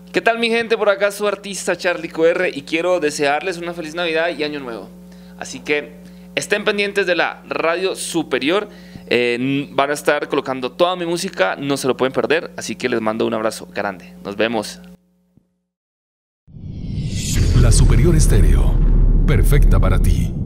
¿Qué tal mi gente? Por acá su artista Charlie QR y quiero desearles una feliz Navidad y Año Nuevo. Así que estén pendientes de la radio superior, van a estar colocando toda mi música, no se lo pueden perder, así que les mando un abrazo grande. Nos vemos. La Superior Estéreo, perfecta para ti.